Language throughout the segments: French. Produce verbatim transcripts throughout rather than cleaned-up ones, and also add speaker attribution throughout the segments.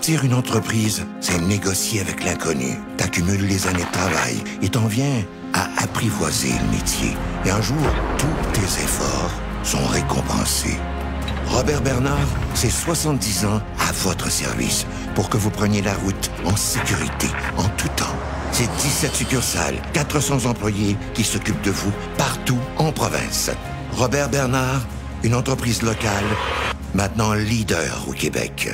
Speaker 1: Partir une entreprise, c'est négocier avec l'inconnu. T'accumules les années de travail et t'en viens à apprivoiser le métier. Et un jour, tous tes efforts sont récompensés. Robert Bernard, c'est soixante-dix ans à votre service pour que vous preniez la route en sécurité, en tout temps. C'est dix-sept succursales, quatre cents employés qui s'occupent de vous partout en province. Robert Bernard, une entreprise locale, maintenant leader au Québec.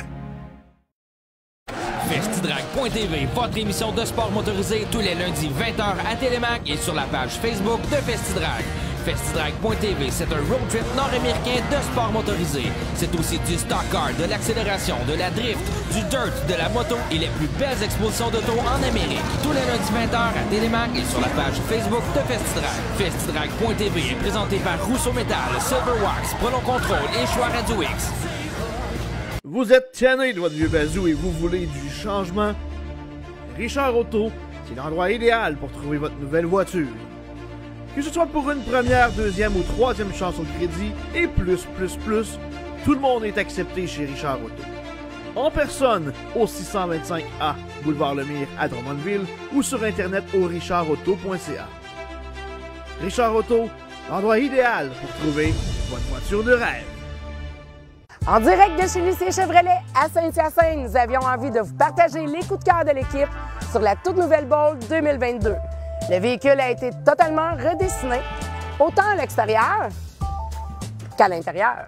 Speaker 2: Festidrag point T V, votre émission de sport motorisé tous les lundis vingt heures à Télémac et sur la page Facebook de Festidrag. Festidrag point T V, c'est un road trip nord-américain de sport motorisé. C'est aussi du stock car, de l'accélération, de la drift, du dirt, de la moto et les plus belles expositions d'auto en Amérique. Tous les lundis vingt heures à Télémac et sur la page Facebook de Festidrag. Festidrag point T V est présenté par Rousseau Metal, Silverwax, Prolon Control et Choix Radio X.
Speaker 3: Vous êtes tanné de votre vieux bazou et vous voulez du changement? Richard Auto, c'est l'endroit idéal pour trouver votre nouvelle voiture. Que ce soit pour une première, deuxième ou troisième chance au crédit et plus, plus, plus, tout le monde est accepté chez Richard Auto. En personne, au six cent vingt-cinq A, Boulevard Lemire à Drummondville ou sur Internet au richard auto point c a. Richard Auto, l'endroit idéal pour trouver votre voiture de rêve.
Speaker 4: En direct de chez Lucien Chevrolet à Saint-Hyacinthe, nous avions envie de vous partager les coups de cœur de l'équipe sur la toute nouvelle Bolt deux mille vingt-deux. Le véhicule a été totalement redessiné, autant à l'extérieur qu'à l'intérieur.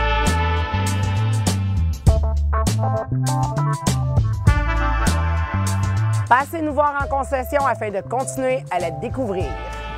Speaker 4: Passez nous voir en concession afin de continuer à la découvrir.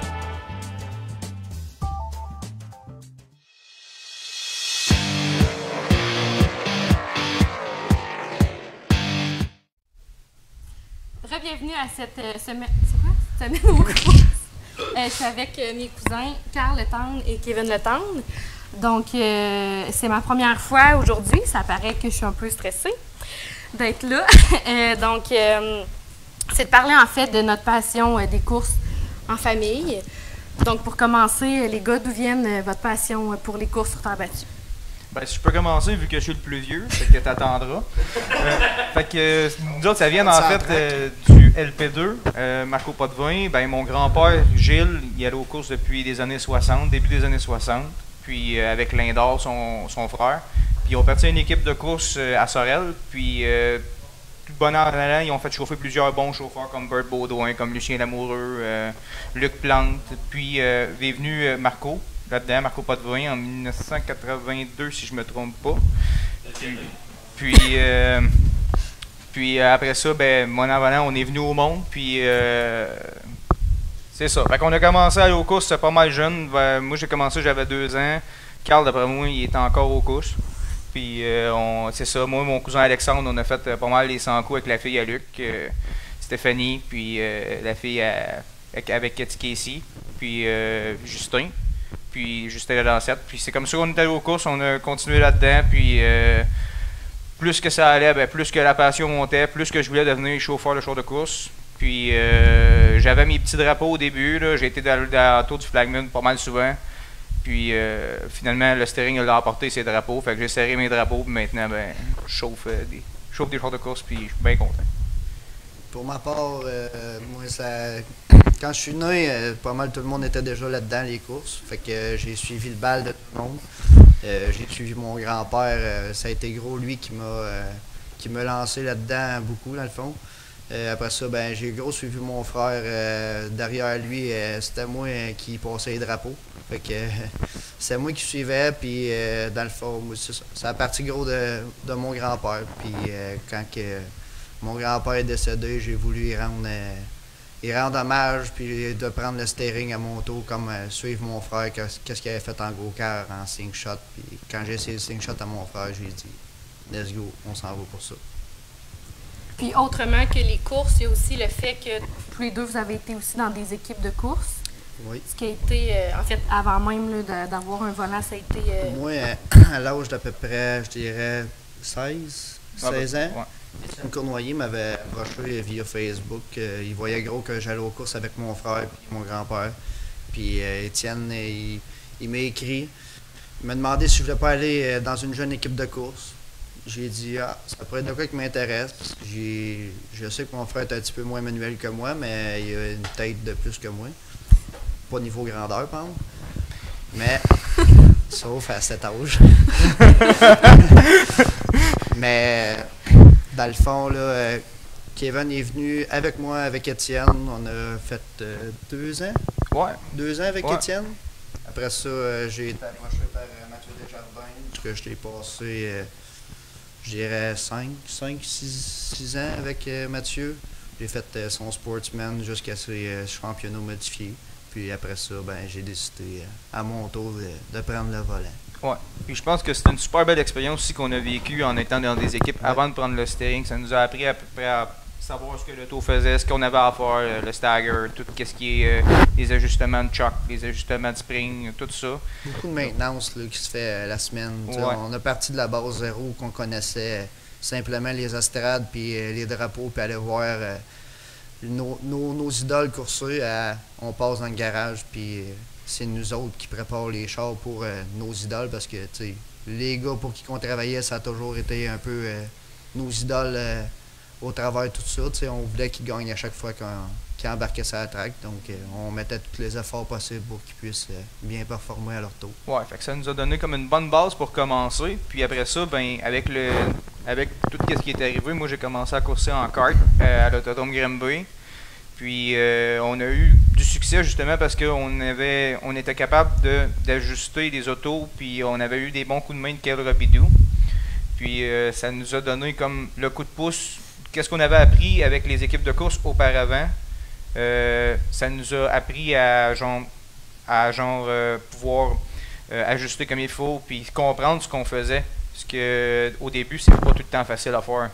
Speaker 5: Bienvenue à cette euh, semaine, c'est quoi? Semaine aux courses. Euh, je suis avec euh, mes cousins Carl Letendre et Kevin Letendre. Donc, euh, c'est ma première fois aujourd'hui. Ça paraît que je suis un peu stressée d'être là. euh, donc, euh, c'est de parler en fait de notre passion euh, des courses en famille. Donc, pour commencer, les gars, d'où viennent euh, votre passion euh, pour les courses sur terre battue?
Speaker 6: Ben, si je peux commencer, vu que je suis le plus vieux, fait que t'attendras. Euh, fait que euh, nous autres, ça vient en fait euh, du L P deux, euh, Marco Potvin. Ben, mon grand-père, Gilles, il allait aux courses depuis les années soixante, début des années soixante. Puis euh, avec Lindor, son, son frère. Puis ils ont parti une équipe de course euh, à Sorel. Puis euh, tout bonheur en allant, ils ont fait chauffer plusieurs bons chauffeurs comme Bert Baudouin, comme Lucien Lamoureux, euh, Luc Plante. Puis euh, est venu euh, Marco. Là-dedans, Marco Potvin, en mille neuf cent quatre-vingt-deux, si je me trompe pas. Puis, puis, euh, puis après ça, ben, mon avant, on est venu au monde, puis euh, c'est ça. Fait qu'on a commencé à aller aux courses, c'était pas mal jeune. Moi, j'ai commencé, j'avais deux ans. Carl, d'après moi, il était encore aux courses. Puis euh, on, c'est ça, moi et mon cousin Alexandre, on a fait euh, pas mal les cent coups avec la fille à Luc, euh, Stéphanie, puis euh, la fille à, avec, avec Katy Casey, puis euh, Justin. Puis Justin la Lancette. Puis c'est comme ça qu'on est allé aux courses, on a continué là-dedans. Puis euh, plus que ça allait, ben, plus que la passion montait, plus que je voulais devenir chauffeur de char de course. Puis euh, j'avais mes petits drapeaux au début. J'ai été dans, dans la tour du Flagman pas mal souvent. Puis euh, finalement, le steering l'a apporté ses drapeaux. Fait que j'ai serré mes drapeaux. Puis maintenant, ben, je chauffe, euh, des, je chauffe des chars de course. Puis je suis bien content.
Speaker 7: Pour ma part, euh, moi, ça, quand je suis né, euh, pas mal tout le monde était déjà là-dedans, les courses. Fait que euh, j'ai suivi le bal de tout le monde. Euh, j'ai suivi mon grand-père. Euh, ça a été gros, lui, qui m'a euh, qui m'a lancé là-dedans beaucoup, dans le fond. Euh, après ça, ben j'ai gros suivi mon frère. Euh, derrière lui, euh, c'était moi euh, qui passais les drapeaux. Fait que euh, c'est moi qui suivais. Puis, euh, dans le fond, c'est ça. Ça a parti gros de, de mon grand-père. Puis, euh, quand que... Mon grand-père est décédé, j'ai voulu y rendre, euh, y rendre hommage, puis de prendre le steering à mon tour, comme euh, suivre mon frère, qu'est-ce qu'il avait fait en gros cœur, en cinq shot. Puis quand j'ai essayé le cinq shot à mon frère, j'ai dit « Let's go, on s'en va pour ça ».
Speaker 5: Puis autrement que les courses, il y a aussi le fait que tous les deux, vous avez été aussi dans des équipes de course.
Speaker 7: Oui.
Speaker 5: Ce qui a été, euh, en fait, avant même d'avoir un volant, ça a été... Euh...
Speaker 7: Moi, euh, à l'âge d'à peu près, je dirais seize, seize ans, ouais. Étienne Cournoyer m'avait approché via Facebook. Euh, il voyait gros que j'allais aux courses avec mon frère et mon grand-père. Puis euh, Étienne, il, il m'a écrit. Il m'a demandé si je voulais pas aller dans une jeune équipe de course. j'ai dit, ah, ça pourrait être de quoi qui m'intéresse, parce que j'ai, je sais que mon frère est un petit peu moins manuel que moi, mais il a une tête de plus que moi. Pas niveau grandeur, par exemple. Mais, sauf à cet âge. Mais, dans le fond, là, euh, Kevin est venu avec moi, avec Étienne. On a fait euh, deux ans.
Speaker 6: Ouais.
Speaker 7: Deux ans avec
Speaker 6: Ouais.
Speaker 7: Étienne. Après ça, euh, j'ai été approché par euh, Mathieu Desjardins, que je t'ai passé, euh, je dirais, cinq, cinq, six ans avec euh, Mathieu. J'ai fait euh, son sportsman jusqu'à ses euh, championnats modifiés. Puis après ça, ben, j'ai décidé euh, à mon tour de, de prendre le volant.
Speaker 6: Ouais. Puis je pense que c'était une super belle expérience aussi qu'on a vécue en étant dans des équipes
Speaker 7: Ouais.
Speaker 6: avant de prendre le steering. Ça nous a appris à peu près à savoir ce que l'auto faisait, ce qu'on avait à faire, le stagger, tout ce qui est euh, les ajustements de choc, les ajustements de spring, tout ça.
Speaker 7: Beaucoup de maintenance là, qui se fait euh, la semaine. Tu sais,
Speaker 6: Ouais.
Speaker 7: On a parti de la base zéro qu'on connaissait, euh, simplement les estrades puis euh, les drapeaux, puis aller voir euh, nos, nos, nos idoles courser. À- on passe dans le garage, puis euh, c'est nous autres qui préparent les chars pour euh, nos idoles, parce que tu sais, les gars pour qui on travaillait, ça a toujours été un peu euh, nos idoles euh, au travers de tout ça. Tu sais, on voulait qu'ils gagnent à chaque fois qu'on- qu'ils embarquaient sur la track, donc euh, on mettait tous les efforts possibles pour qu'ils puissent euh, bien performer à leur tour.
Speaker 6: Ouais, fait que ça nous a donné comme une bonne base pour commencer. Puis après ça, ben avec le avec tout ce qui est arrivé, moi j'ai commencé à courser en kart euh, à l'autodrome Granby. Puis euh, on a eu du succès justement parce qu'on avait on était capable de d'ajuster les autos, puis on avait eu des bons coups de main de Kel Robidou. Puis euh, ça nous a donné comme le coup de pouce. Qu'est-ce qu'on avait appris avec les équipes de course auparavant? Euh, ça nous a appris à genre, à genre euh, pouvoir euh, ajuster comme il faut, puis comprendre ce qu'on faisait. Parce que au début, c'est pas tout le temps facile à faire.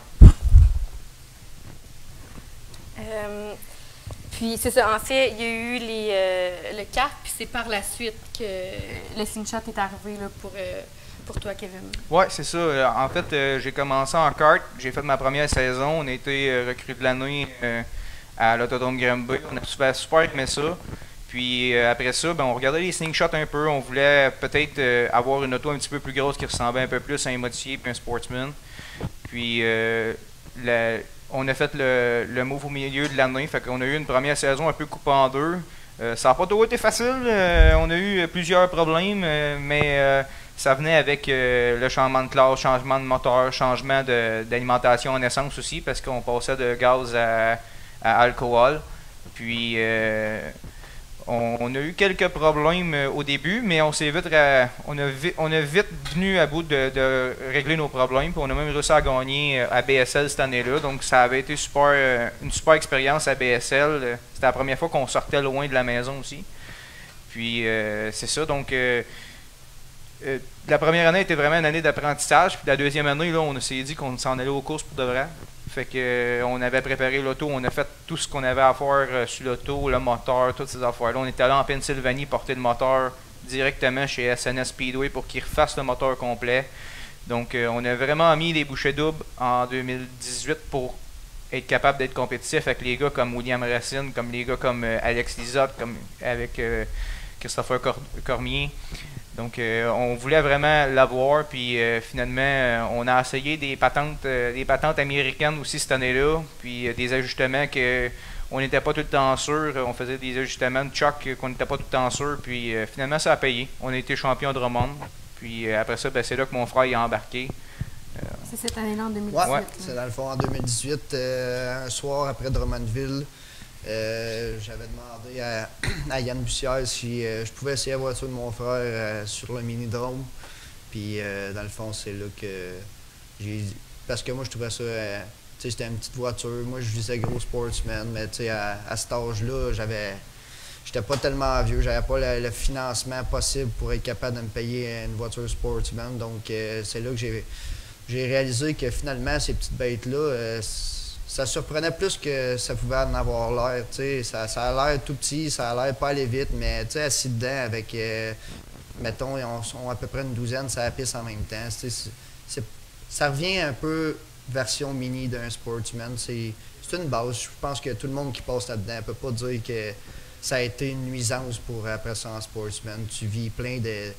Speaker 5: Euh, puis c'est ça, en fait, il y a eu les, euh, le kart, puis c'est par la suite que le slingshot est arrivé là, pour, euh, pour toi, Kevin.
Speaker 6: Ouais, c'est ça. Euh, En fait, euh, j'ai commencé en kart. J'ai fait ma première saison. On a été euh, recrue de l'année euh, à l'autodrome Granby. On a super, super aimé ça. Puis euh, après ça, ben, on regardait les slingshots un peu. On voulait peut-être euh, avoir une auto un petit peu plus grosse qui ressemblait un peu plus à un modifié puis un sportsman. Puis euh, la- on a fait le, le move au milieu de l'année. Fait qu'on a eu une première saison un peu coupée en deux. Euh, ça n'a pas toujours été facile. Euh, on a eu plusieurs problèmes, euh, mais euh, ça venait avec euh, le changement de classe, changement de moteur, changement de- d'alimentation en essence aussi, parce qu'on passait de gaz à, à alcool. Puis euh, on, on a eu quelques problèmes euh, au début, mais on s'est vite, ra- on a vite, on a vite venu à bout de, de régler nos problèmes. Puis on a même réussi à gagner euh, à B S L cette année-là. Donc ça avait été super, euh, une super expérience à B S L. Euh, C'était la première fois qu'on sortait loin de la maison aussi. Puis euh, c'est ça. Donc euh, euh, la première année était vraiment une année d'apprentissage. Puis la deuxième année, là, on s'est dit qu'on s'en allait aux courses pour de vrai. Fait que euh, on avait préparé l'auto, on a fait tout ce qu'on avait à faire euh, sur l'auto, le moteur, toutes ces affaires-là. On était allé en Pennsylvanie porter le moteur directement chez S N S Speedway pour qu'ils refassent le moteur complet. Donc euh, on a vraiment mis les bouchées doubles en deux mille dix-huit pour être capable d'être compétitif avec les gars comme William Racine, comme les gars comme euh, Alex Lizotte, comme avec euh, Christopher Cor- Cormier. Donc, euh, on voulait vraiment l'avoir, puis euh, finalement, euh, on a essayé des patentes, euh, des patentes américaines aussi cette année-là, puis euh, des ajustements que on n'était pas tout le temps sûr. On faisait des ajustements de choc qu'on n'était pas tout le temps sûr, puis euh, finalement, ça a payé. On a été champion de Drummond, puis euh, après ça, ben, c'est là que mon frère y a embarqué.
Speaker 5: C'est cette année-là, en deux mille
Speaker 7: Ouais,
Speaker 5: dix-huit.
Speaker 6: Ouais.
Speaker 5: là.
Speaker 7: c'est dans le fond en deux mille dix-huit, euh, un soir après Drummondville, euh, j'avais demandé à, à Yann Bussière si euh, je pouvais essayer la voiture de mon frère euh, sur le mini-drome. Puis euh, dans le fond, c'est là que j'ai dit. Parce que moi, je trouvais ça. euh, tu sais, c'était une petite voiture. Moi, je visais gros sportsman, mais tu sais, à, à cet âge-là, j'avais. J'étais pas tellement vieux, j'avais pas le, le financement possible pour être capable de me payer une voiture sportsman. Donc, euh, c'est là que j'ai. J'ai réalisé que finalement, ces petites bêtes-là, euh, ça surprenait plus que ça pouvait en avoir l'air. Ça, ça a l'air tout petit, ça a l'air pas aller vite, mais assis dedans avec, euh, mettons, ils ont à peu près une douzaine, ça pisse en même temps. C'est, c'est, ça revient un peu version mini d'un sportsman. C'est, c'est une base. Je pense que tout le monde qui passe là-dedans ne peut pas dire que ça a été une nuisance pour après ça en sportsman. Tu vis plein de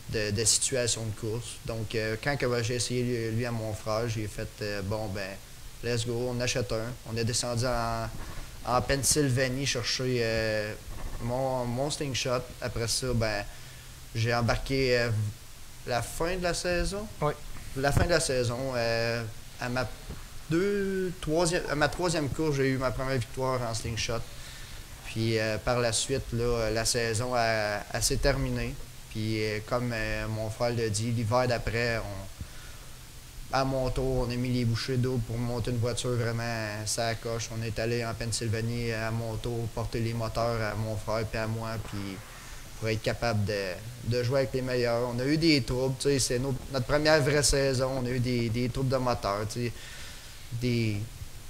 Speaker 7: de, de situations de course. Donc, euh, quand que j'ai essayé lui, lui à mon frère, j'ai fait euh, bon, ben, let's go, on achète un. On est descendu en, en Pennsylvanie chercher euh, mon, mon slingshot. Après ça, ben, j'ai embarqué euh, la fin de la saison.
Speaker 6: Oui.
Speaker 7: La fin de la saison, euh, à ma deux, troisième, à ma troisième course, j'ai eu ma première victoire en slingshot. Puis euh, par la suite, là, la saison a, a s'est terminée. Puis euh, comme euh, mon frère l'a dit, l'hiver d'après, on, à mon tour, on a mis les bouchées d'eau pour monter une voiture vraiment ça coche. On est allé en Pennsylvanie à mon tour porter les moteurs à mon frère et à moi. Puis pour être capable de, de jouer avec les meilleurs. On a eu des troubles, tu sais, c'est notre, notre première vraie saison. On a eu des, des troubles de moteur, tu sais, des,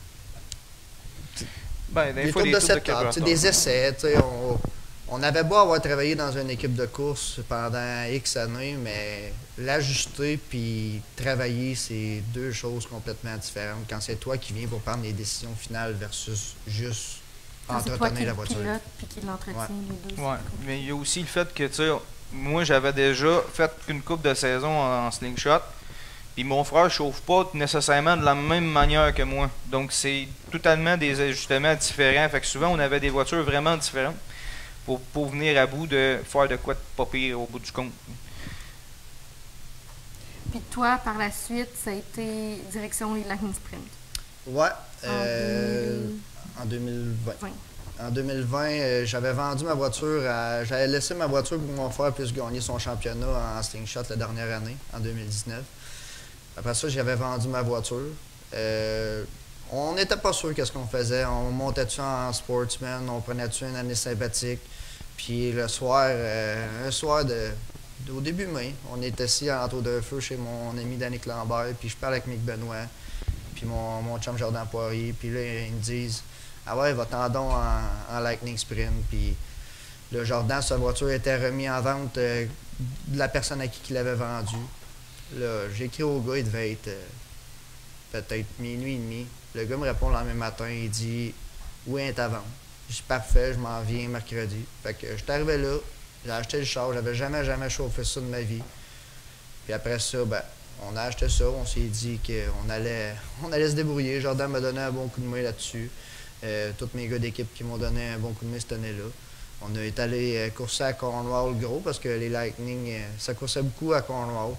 Speaker 6: ben, des,
Speaker 7: des
Speaker 6: fois,
Speaker 7: troubles
Speaker 6: des
Speaker 7: de
Speaker 6: troubles
Speaker 7: setup,
Speaker 6: de
Speaker 7: tu sais, des essais, tu sais, on, on avait beau avoir travaillé dans une équipe de course pendant X années, mais l'ajuster puis travailler, c'est deux choses complètement différentes. Quand c'est toi qui viens pour prendre les décisions finales versus juste entretenir la voiture.
Speaker 5: Pilote, puis qui l'entretient,
Speaker 7: Ouais.
Speaker 5: les deux.
Speaker 6: Ouais. Mais il y a aussi le fait que, tu sais, moi, j'avais déjà fait une coupe de saison en, en slingshot. Puis mon frère ne chauffe pas nécessairement de la même manière que moi. Donc, c'est totalement des ajustements différents. Fait que souvent, on avait des voitures vraiment différentes pour, pour venir à bout de faire de quoi de pas pire au bout du compte.
Speaker 5: Puis toi, par la suite, ça a été direction les Lightning Sprint.
Speaker 7: Ouais.
Speaker 5: En
Speaker 7: Euh, en deux mille vingt. En deux mille vingt, euh, j'avais vendu ma voiture à. J'avais laissé ma voiture pour que mon frère puisse gagner son championnat en slingshot la dernière année, en deux mille dix-neuf. Après ça, j'avais vendu ma voiture. Euh, on n'était pas sûr qu'est-ce qu'on faisait. On montait-tu en sportsman, on prenait-tu une année sympathique. Puis le soir, euh, un soir de, de- au début mai, on était assis en tour de feu chez mon ami Danick Lambert, puis je parle avec Mick Benoît, puis mon, mon chum Jordan Poirier, puis là, ils me disent « Ah ouais, va-t'en donc en, en Lightning Sprint. » Puis le Jordan, sa voiture était remise en vente euh, de la personne à qui il l'avait vendue. Là, j'ai écrit au gars, il devait être euh, peut-être minuit et demi. Le gars me répond le lendemain matin, il dit « Oui, elle est à vendre. » Je dis « Parfait, je m'en viens mercredi. » Fait que j'étais arrivé là, j'ai acheté le char, j'avais jamais, jamais chauffé ça de ma vie. Puis après ça, ben, on a acheté ça, on s'est dit qu'on allait, on allait se débrouiller. Jordan m'a donné un bon coup de main là-dessus. Euh, tous mes gars d'équipe qui m'ont donné un bon coup de main cette année-là. On a été allé euh, courser à Cornwall gros parce que les Lightning, euh, ça coursait beaucoup à Cornwall.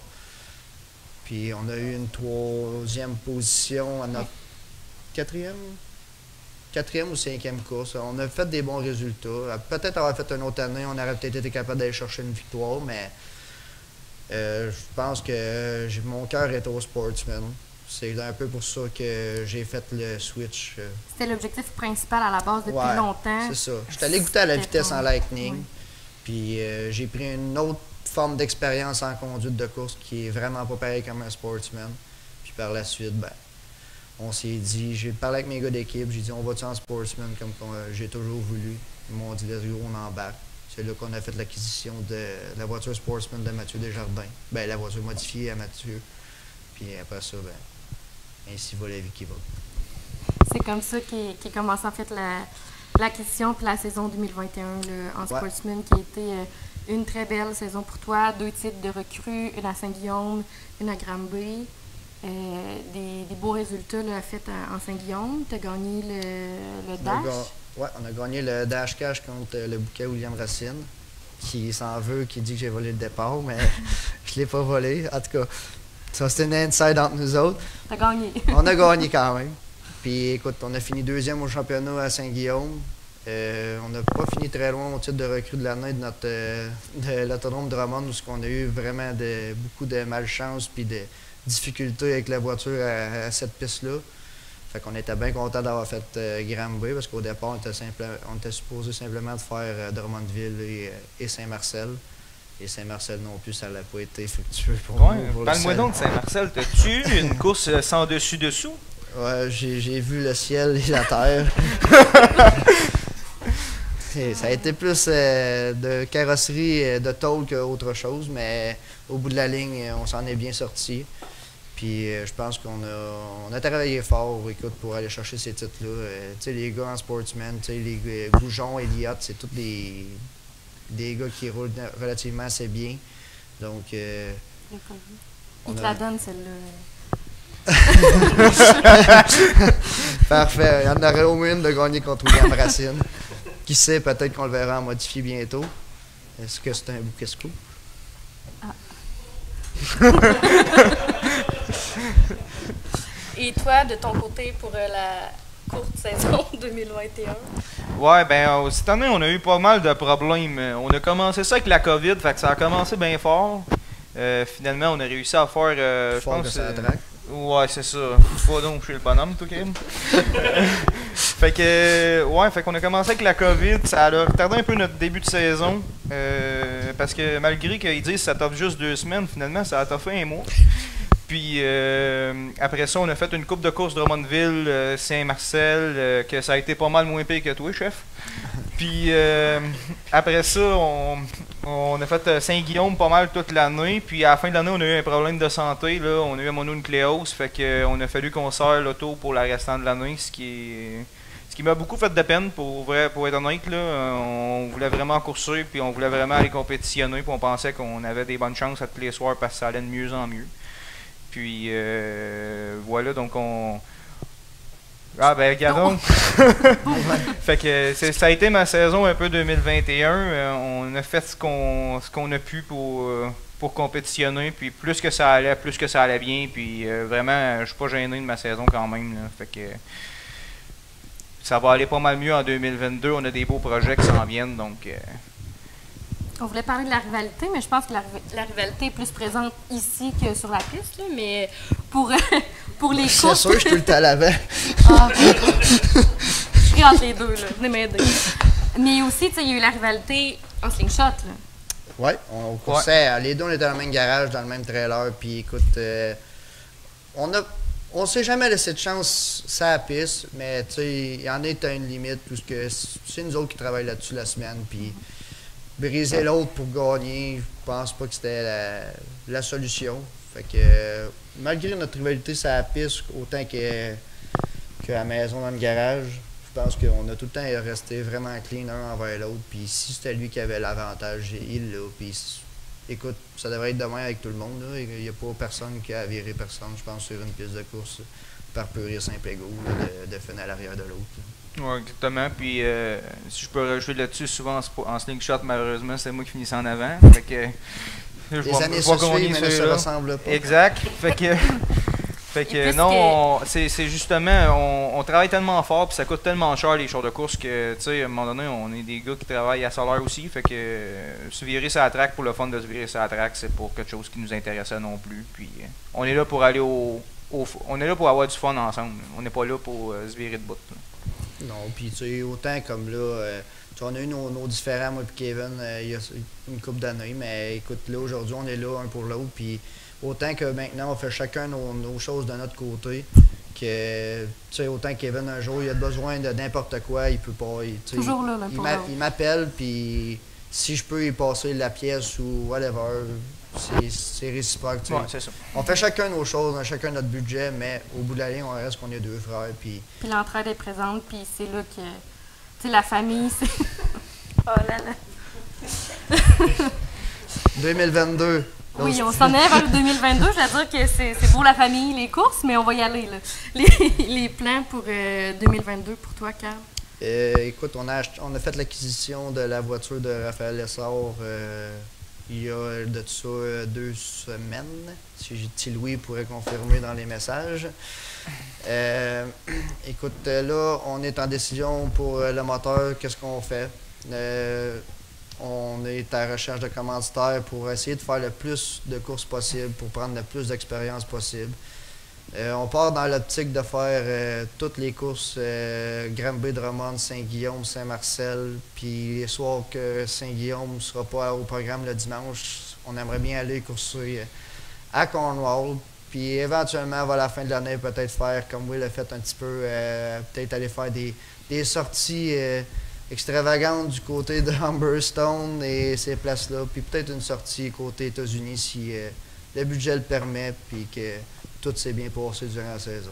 Speaker 7: Puis on a eu une troisième position à notre quatrième, quatrième ou cinquième course. On a fait des bons résultats. Peut-être avoir fait une autre année, on aurait peut-être été capable d'aller chercher une victoire, mais euh, je pense que euh, j'ai- mon cœur est au sportsman. C'est un peu pour ça que j'ai fait le switch. euh,
Speaker 5: C'était l'objectif principal à la base depuis
Speaker 7: Ouais,
Speaker 5: longtemps.
Speaker 7: C'est ça. J'étais allé goûter à la
Speaker 5: C'était
Speaker 7: vitesse
Speaker 5: ton-
Speaker 7: en Lightning.
Speaker 5: Oui.
Speaker 7: Puis euh, j'ai pris une autre forme d'expérience en conduite de course qui est vraiment pas pareil comme un sportsman. Puis par la suite, ben, on s'est dit, j'ai parlé avec mes gars d'équipe, j'ai dit on va-tu en sportsman comme qu'on- euh, j'ai toujours voulu. Ils m'ont dit let's go, on embarque. C'est là qu'on a fait l'acquisition de la voiture sportsman de Mathieu Desjardins. Ben la voiture modifiée à Mathieu. Puis après ça, ben, ainsi va la vie qui va.
Speaker 5: C'est comme ça qu'est qu'est commencé en fait la- l'acquisition puis la saison deux mille vingt et un là, en
Speaker 7: Ouais.
Speaker 5: Sportsman qui a été euh, une très belle saison pour toi. Deux titres de recrue, une à Saint-Guillaume, une à Granby. Euh, des, des beaux résultats là, faits en, en Saint-Guillaume. Tu as gagné le, le
Speaker 7: On a
Speaker 5: Dash.
Speaker 7: ga- ouais, on a gagné le Dash Cash contre euh, le bouquet William Racine, qui s'en veut, qui dit que j'ai volé le départ, mais je l'ai pas volé. En tout cas, ça c'est une inside entre nous autres.
Speaker 5: Tu as gagné.
Speaker 7: On a gagné quand même. Puis écoute, on a fini deuxième au championnat à Saint-Guillaume. Euh, on n'a pas fini très loin au titre de recrue de l'année de notre euh, de l'autodrome Drummond, où on a eu vraiment de, beaucoup de malchance puis de difficultés avec la voiture à, à cette piste-là. Fait qu'on était bien content d'avoir fait euh, Granby parce qu'au départ, on était, simple, on était supposé simplement de faire euh, Drummondville et, euh, et Saint-Marcel. Et Saint-Marcel non plus, ça n'a pas été fructueux pour
Speaker 6: Ouais,
Speaker 7: nous. pour le
Speaker 6: parle-moi
Speaker 7: seul-
Speaker 6: donc de Saint-Marcel. T'as-tu une course euh, sans dessus-dessous?
Speaker 7: Ouais, j'ai, j'ai vu le ciel et la terre. Et ça a été plus euh, de carrosserie euh, de tôle qu'autre chose, mais au bout de la ligne, euh, on s'en est bien sorti. Puis euh, je pense qu'on a, on a travaillé fort, écoute, pour aller chercher ces titres-là. Euh, tu sais, les gars en sportsman, tu sais, les gars- Goujon, Elliott, c'est tous des, des gars qui roulent relativement assez bien. Donc, euh,
Speaker 5: il te
Speaker 7: a...
Speaker 5: la donne, celle-là.
Speaker 7: Parfait. Il y en aurait au moins une de gagner contre William Racine. Qui sait, peut-être qu'on le verra en modifié bientôt. Est-ce que c'est un bouquet scoop?
Speaker 5: Ah. Et toi, de ton côté, pour euh, la courte saison deux mille vingt et un?
Speaker 6: Ouais, ben, euh, cette année, on a eu pas mal de problèmes. On a commencé ça avec la COVID, fait que ça a commencé bien fort. Euh, finalement, on a réussi à faire. Euh,
Speaker 7: fort
Speaker 6: je pense
Speaker 7: que ça attraque.
Speaker 6: Ouais, c'est ça. Pas donc, je suis le bonhomme, toi, Kim. Fait que, ouais, fait qu'on a commencé avec la COVID. Ça a retardé un peu notre début de saison. Euh, parce que malgré qu'ils disent que ça t'offre juste deux semaines, finalement, ça a toffé un mois. Puis euh, après ça, on a fait une coupe de course de Drummondville, euh, Saint-Marcel, euh, que ça a été pas mal moins pire que toi, chef. Puis euh, après ça, on, on a fait Saint-Guillaume pas mal toute l'année. Puis à la fin de l'année, on a eu un problème de santé. Là. On a eu un mononucléose. Fait qu'on a fallu qu'on serre l'auto pour la restante de l'année, ce qui est... Ce qui m'a beaucoup fait de peine, pour, vrai, pour être honnête. Là. On voulait vraiment courser, puis on voulait vraiment aller compétitionner, puis on pensait qu'on avait des bonnes chances à tous les soirs parce que ça allait de mieux en mieux. Puis euh, voilà, donc on... Ah ben, regardons. Fait que c'est, ça a été ma saison un peu deux mille vingt et un. Euh, on a fait ce qu'on ce qu'on a pu pour, euh, pour compétitionner. Puis plus que ça allait, plus que ça allait bien. Puis euh, vraiment, je suis pas gêné de ma saison quand même. Là. Fait que ça va aller pas mal mieux en deux mille vingt-deux. On a des beaux projets qui s'en viennent. Donc, euh...
Speaker 5: on voulait parler de la rivalité, mais je pense que la, la rivalité est plus présente ici que sur la piste. Là, mais pour, pour les
Speaker 7: c'est
Speaker 5: courses...
Speaker 7: C'est sûr, je suis tout le temps à l'avant.
Speaker 5: Ah, je suis entre les deux, là. Venez m'aider. Mais aussi, il y a eu la rivalité en slingshot. Là.
Speaker 7: Oui, on coursait. Ouais. Les deux, on était dans le même garage, dans le même trailer. Puis écoute, euh, on a... On ne s'est jamais laissé de chance ça la piste, mais tu sais, il y en est à une limite, puisque c'est nous autres qui travaillons là-dessus la semaine, puis briser l'autre pour gagner, je pense pas que c'était la, la solution. Fait que euh, malgré notre rivalité ça la piste, autant que, que à la maison dans le garage, je pense qu'on a tout le temps resté vraiment clean un envers l'autre, puis si c'était lui qui avait l'avantage, il l'a, puis écoute, ça devrait être demain avec tout le monde. Là. Il n'y a pas personne qui a viré personne, je pense, sur une piste de course par pur et simple égo de, de finir à l'arrière de l'autre.
Speaker 6: Oui, exactement. Puis, euh, si je peux rajouter là-dessus, souvent en, en slingshot, malheureusement, c'est moi qui finissais en avant. Fait que,
Speaker 7: je Les vais, années se suivent, mais ne se ressemblent pas.
Speaker 6: Exact. Fait que... Fait que non, c'est, c'est justement, on, on travaille tellement fort puis ça coûte tellement cher les chars de course que, tu sais, à un moment donné, on est des gars qui travaillent à salaire aussi. Fait que euh, se virer sur la track pour le fun de se virer sur la track, c'est pour quelque chose qui nous intéressait non plus. Puis euh, on est là pour aller au, au... On est là pour avoir du fun ensemble. On n'est pas là pour euh, se virer de bout. Là.
Speaker 7: Non, puis tu sais, autant comme là, euh, on a eu nos, nos différends, moi et Kevin, euh, il y a une couple d'années, mais écoute, là, aujourd'hui, on est là un pour l'autre. Puis autant que maintenant, on fait chacun nos, nos choses de notre côté, que, tu sais, autant que Kevin, un jour, il a besoin de n'importe quoi, il peut pas... Il,
Speaker 5: toujours là, là
Speaker 7: il,
Speaker 5: pour
Speaker 7: m'a, il m'appelle, puis si je peux y passer la pièce ou whatever, c'est, c'est réciproque, tu sais.
Speaker 6: Ouais, c'est ça.
Speaker 7: On fait chacun nos choses, on a chacun notre budget, mais au bout de la ligne, on reste qu'on est deux frères, puis...
Speaker 5: Puis l'entraide est présente, puis c'est là que, tu sais, la famille, c'est... Oh là là!
Speaker 7: deux mille vingt-deux.
Speaker 5: Oui, on s'en est vers le deux mille vingt-deux. Je vais dire que c'est, c'est pour la famille, les courses, mais on va y aller. Là. Les, les plans pour euh, deux mille vingt-deux pour toi, Carl?
Speaker 7: Euh, écoute, on a, acheté, on a fait l'acquisition de la voiture de Raphaël Lessard euh, il y a de ça euh, deux semaines. Si j'ai dit Louis pourrait confirmer dans les messages. Euh, écoute, là, on est en décision pour le moteur. Qu'est-ce qu'on fait? Euh, On est à la recherche de commanditaires pour essayer de faire le plus de courses possible, pour prendre le plus d'expérience possible. Euh, on part dans l'optique de faire euh, toutes les courses euh, Granby, Drummond, Saint-Guillaume, Saint-Marcel. Puis les soirs que Saint-Guillaume ne sera pas au programme le dimanche, on aimerait bien aller courser à Cornwall. Puis éventuellement, à la fin de l'année, peut-être faire comme Will a fait un petit peu, euh, peut-être aller faire des, des sorties euh, extravagantes du côté de Humberstone et ces places-là. Puis peut-être une sortie côté États-Unis si euh, le budget le permet, puis que tout s'est bien passé durant la saison.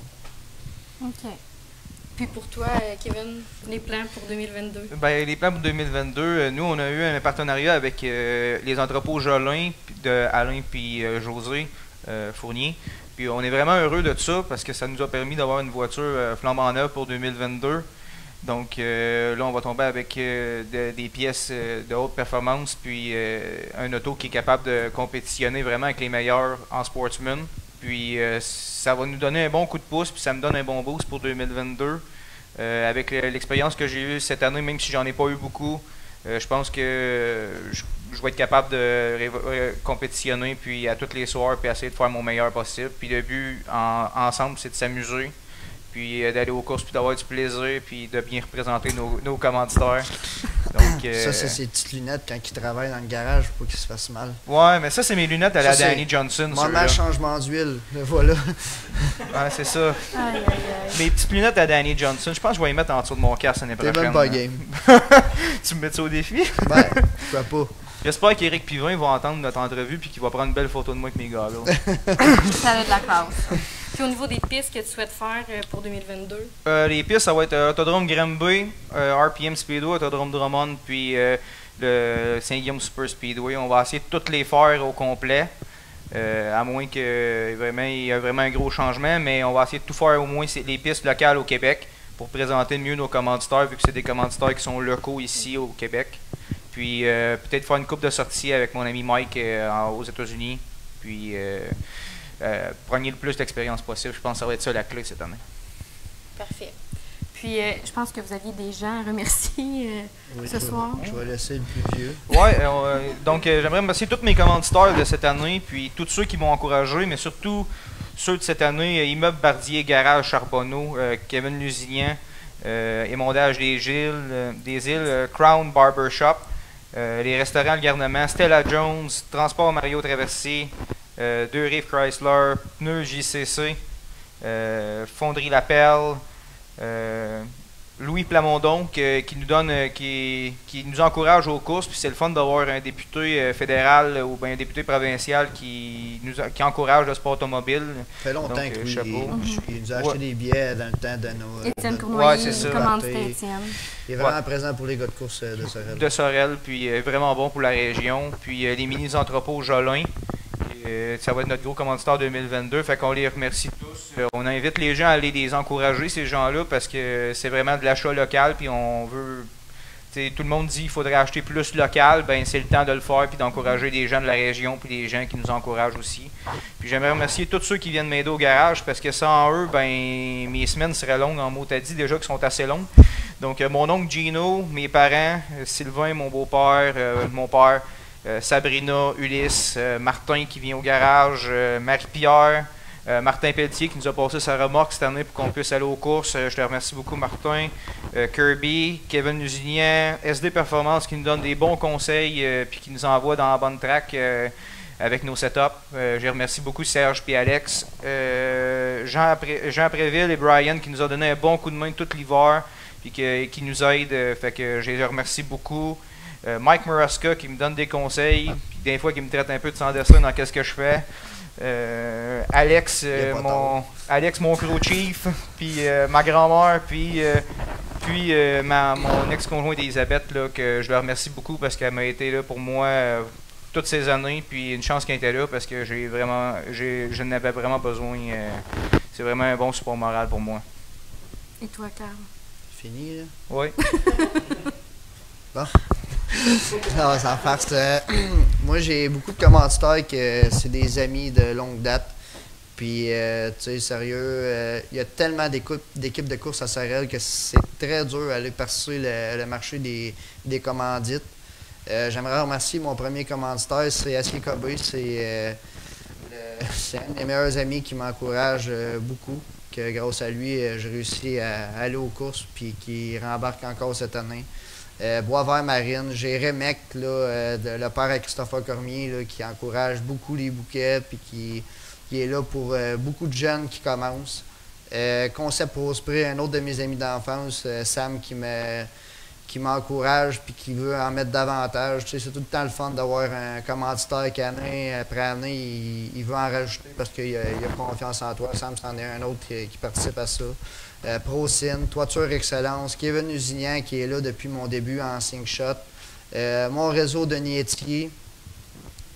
Speaker 5: OK. Puis pour toi, Kevin, les plans pour deux mille vingt-deux?
Speaker 6: Ben, les plans pour deux mille vingt-deux, nous, on a eu un partenariat avec euh, les entrepôts Jolin de de Alain puis euh, José euh, Fournier. Puis on est vraiment heureux de ça parce que ça nous a permis d'avoir une voiture euh, flambant neuve pour deux mille vingt-deux. Donc euh, là, on va tomber avec euh, de, des pièces euh, de haute performance, puis euh, un auto qui est capable de compétitionner vraiment avec les meilleurs en sportsman. Puis euh, ça va nous donner un bon coup de pouce, puis ça me donne un bon boost pour deux mille vingt-deux. Euh, avec l'expérience que j'ai eue cette année, même si j'en ai pas eu beaucoup, euh, je pense que je, je vais être capable de ré- compétitionner puis à tous les soirs, puis essayer de faire mon meilleur possible. Puis le but en, ensemble, c'est de s'amuser, puis euh, d'aller aux courses, puis d'avoir du plaisir, puis de bien représenter nos, nos commanditaires. Donc, euh,
Speaker 7: ça, c'est ses petites lunettes quand il travaille dans le garage pour qu'il se fasse mal.
Speaker 6: Ouais, mais ça, c'est mes lunettes à la
Speaker 7: Ça, c'est
Speaker 6: Danny Johnson.
Speaker 7: Moment changement d'huile, le voilà.
Speaker 6: Ouais, c'est ça.
Speaker 5: Aïe, aïe, aïe.
Speaker 6: Mes petites lunettes à Danny Johnson, je pense que je vais les mettre en dessous de mon casque l'année
Speaker 7: T'es
Speaker 6: prochaine.
Speaker 7: même pas game.
Speaker 6: Tu me mets ça au défi?
Speaker 7: Ben, pourquoi pas.
Speaker 6: J'espère qu'Éric Pivin va entendre notre entrevue puis qu'il va prendre une belle photo de moi avec mes gars là.
Speaker 5: Ça a de la classe. Puis au niveau des pistes que tu souhaites faire euh, pour deux mille vingt-deux?
Speaker 6: Euh, les pistes, ça va être euh, Autodrome Granby, euh, R P M Speedway, Autodrome Drummond, puis euh, le Saint-Guillaume Super Speedway. On va essayer de toutes les faire au complet, euh, à moins que vraiment il y ait vraiment un gros changement, mais on va essayer de tout faire au moins c'est les pistes locales au Québec pour présenter mieux nos commanditaires, vu que c'est des commanditaires qui sont locaux ici au Québec. Puis euh, peut-être faire une coupe de sortie avec mon ami Mike euh, en- aux États-Unis. Puis euh, euh, prenez le plus d'expérience possible. Je pense que ça va être ça la clé cette année.
Speaker 5: Parfait. Puis euh, je pense que vous aviez des gens à remercier euh,
Speaker 7: Oui,
Speaker 5: ce
Speaker 7: je vais-
Speaker 5: soir.
Speaker 7: Je vais laisser le plus vieux.
Speaker 6: Ouais, euh, donc euh, j'aimerais remercier tous mes commanditaires de cette année, puis tous ceux qui m'ont encouragé, mais surtout ceux de cette année, euh, Immeuble Bardier, Garage Charbonneau, euh, Kevin Lusignan, euh, Émondage des Gilles, euh, des Îles, euh, Crown Barbershop, euh, les restaurants Le Garnement, Stella Jones, Transport Mario Traversier, euh, Deux Rives Chrysler, Pneus J C C, euh, Fonderie Lapelle, euh, Louis Plamondon que- qui nous donne, euh, qui, qui nous encourage aux courses, puis c'est le fun d'avoir un député euh, fédéral euh, ou bien un député provincial qui nous a- qui encourage le sport automobile.
Speaker 7: Ça fait longtemps
Speaker 6: Donc,
Speaker 7: que
Speaker 6: euh,
Speaker 7: lui,
Speaker 6: chapeau.
Speaker 7: il, il nous a acheté
Speaker 6: Ouais.
Speaker 7: des billets dans le temps de nos.
Speaker 5: Étienne
Speaker 7: de-
Speaker 5: Cournoyer,
Speaker 6: Ouais, c'est ça.
Speaker 5: commande
Speaker 7: Puis-
Speaker 5: Étienne.
Speaker 7: Il est vraiment présent pour les gars de course euh, de Sorel.
Speaker 6: De Sorel, puis euh, vraiment bon pour la région. Puis euh, les mini-entrepôts Jolin, euh, ça va être notre gros commanditaire deux mille vingt-deux, fait qu'on les remercie tous. Euh, on invite les gens à aller les encourager, ces gens-là, parce que c'est vraiment de l'achat local, puis on veut... tu sais, tout le monde dit qu'il faudrait acheter plus local, ben c'est le temps de le faire, puis d'encourager des gens de la région, puis des gens qui nous encouragent aussi. Puis j'aimerais remercier tous ceux qui viennent m'aider au garage, parce que sans eux, ben mes semaines seraient longues en mot à dit, déjà qui sont assez longues. Donc euh, mon oncle Gino, mes parents, euh, Sylvain, mon beau-père, euh, mon père, euh, Sabrina, Ulysse, euh, Martin qui vient au garage, euh, Marie-Pierre, euh, Martin Pelletier qui nous a passé sa remorque cette année pour qu'on puisse aller aux courses. Euh, je te remercie beaucoup Martin. Euh, Kirby, Kevin Lusignan, S D Performance qui nous donne des bons conseils euh, puis qui nous envoie dans la bonne track euh, avec nos setups. Euh, je remercie beaucoup Serge et Alex. Euh, Jean, Pré- Jean Préville et Brian qui nous ont donné un bon coup de main tout l'hiver puis que- qui nous aident. euh, fait que je les remercie beaucoup. Euh, Mike Muraska qui me donne des conseils, puis des fois qui me traite un peu de sans dessin dans qu'est-ce que je fais. Euh, Alex,
Speaker 7: Il
Speaker 6: euh,
Speaker 7: est pas
Speaker 6: mon Alex, mon crew chief, puis euh, ma grand-mère, puis euh, puis euh, ma, mon ex-conjointe Elisabeth là, que je la remercie beaucoup parce qu'elle m'a été là pour moi euh, toutes ces années, puis une chance qu'elle était là parce que j'ai vraiment, j'ai, je n'avais vraiment besoin. Euh, c'est vraiment un bon support moral pour moi.
Speaker 5: Et toi, Carl?
Speaker 7: Fini, là?
Speaker 6: Oui.
Speaker 7: Bon. Non, sans farce. euh, moi, j'ai beaucoup de commanditaires que c'est des amis de longue date. Puis, euh, tu sais, sérieux, euh, il y a tellement d'équipes d'équipes de course à Sorel que c'est très dur d'aller percer le, le marché des, des commandites. Euh, J'aimerais remercier mon premier commanditaire, c'est Acier Kobe. C'est euh, le- c'est un des meilleurs amis qui m'encourage euh, beaucoup. Que grâce à lui, euh, j'ai réussi à aller aux courses puis qui rembarque encore cette année. Euh, Boisvert Marine, j'ai Remec, là, euh, de- le père à Christopher Cormier, là, qui encourage beaucoup les bouquets puis qui, qui est là pour euh, beaucoup de jeunes qui commencent. Euh, Concept Prosprit, un autre de mes amis d'enfance, euh, Sam, qui me qui m'encourage puis qui veut en mettre davantage. Tu sais, c'est tout le temps le fun d'avoir un commanditaire qui, année après année, il, il veut en rajouter parce qu'il a, il a confiance en toi. Sam, c'en est un autre qui, qui participe à ça. Euh, ProSyn, Toiture Excellence, Kevin Lusignan qui est là depuis mon début en cinq shot. Euh, mon réseau de Nietier.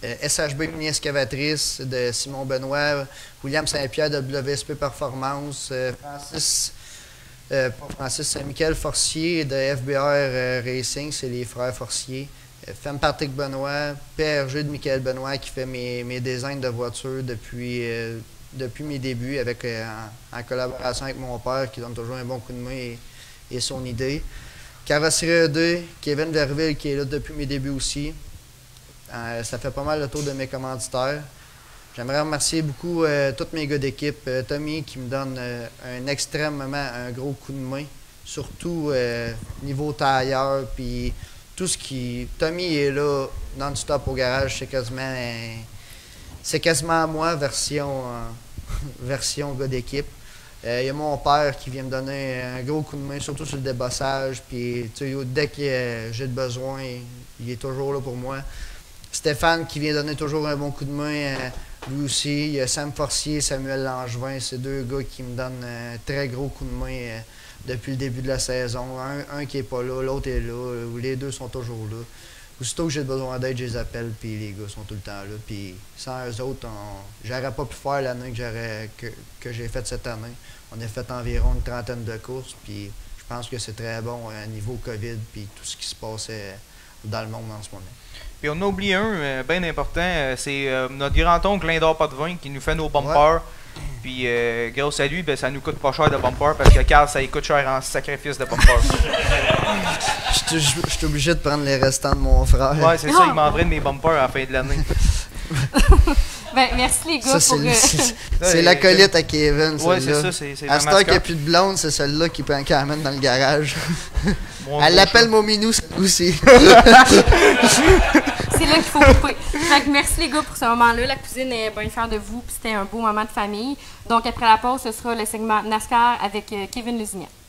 Speaker 7: euh, S H B Mini Excavatrice de Simon Benoît, William Saint-Pierre de W S P Performance, euh, Francis, euh, pas Francis, Saint-Michel Forcier de F B R euh, Racing, c'est les frères Forcier. Euh, Femme Patrick Benoît, P R G de Michael Benoît qui fait mes, mes designs de voitures depuis, euh, depuis mes débuts avec, euh, en, en collaboration avec mon père qui donne toujours un bon coup de main et, et son idée. Carrosserie E deux, Kevin Verville qui est là depuis mes débuts aussi. Euh, ça fait pas mal le tour de mes commanditaires. J'aimerais remercier beaucoup euh, tous mes gars d'équipe. Euh, Tommy qui me donne euh, un extrêmement un gros coup de main, surtout euh, niveau tailleur. Puis tout ce qui. Tommy est là non-stop au garage, c'est quasiment. Euh, c'est quasiment moi, version, euh, version gars d'équipe. Il euh, y a mon père qui vient me donner un gros coup de main, surtout sur le débossage. Puis dès que euh, j'ai besoin, il est toujours là pour moi. Stéphane qui vient donner toujours un bon coup de main, euh, lui aussi. Il y a Sam Forcier, Samuel Langevin, c'est deux gars qui me donnent un très gros coup de main euh, depuis le début de la saison. Un, un qui n'est pas là, l'autre est là, les deux sont toujours là. Aussitôt que j'ai besoin d'aide, je les appelle, puis les gars sont tout le temps là. Puis sans eux autres, j'aurais pas pu faire l'année que, que, que j'ai faite cette année. On a fait environ une trentaine de courses, puis je pense que c'est très bon à niveau COVID, puis tout ce qui se passait dans le monde en ce moment.
Speaker 6: Puis on a oublié un, euh, bien important, euh, c'est euh, notre grand-oncle Lindor Potvin qui nous fait nos bumpers. Ouais. Puis euh, grâce à lui, ben, ça nous coûte pas cher de bumpers parce que Carl, ça lui coûte cher en sacrifice de bumpers.
Speaker 7: Je suis obligé de prendre les restants de mon frère.
Speaker 6: Ouais, c'est ça, il m'enverrait de mes bumpers à la fin de l'année.
Speaker 5: Ben, merci les gars
Speaker 7: ça,
Speaker 5: pour...
Speaker 7: C'est euh... l'acolyte à Kevin,
Speaker 6: ouais, c'est ça, c'est
Speaker 7: à ce temps qu'il n'y a plus de blonde, c'est celle-là qui peut en amène dans le garage. Bon, elle l'appelle Mominou aussi.
Speaker 5: C'est là qu'il faut couper. Fait que merci les gars pour ce moment-là. La cousine est bien fière de vous, puis c'était un beau moment de famille. Donc après la pause, ce sera le segment NASCAR avec Kevin Lusignan.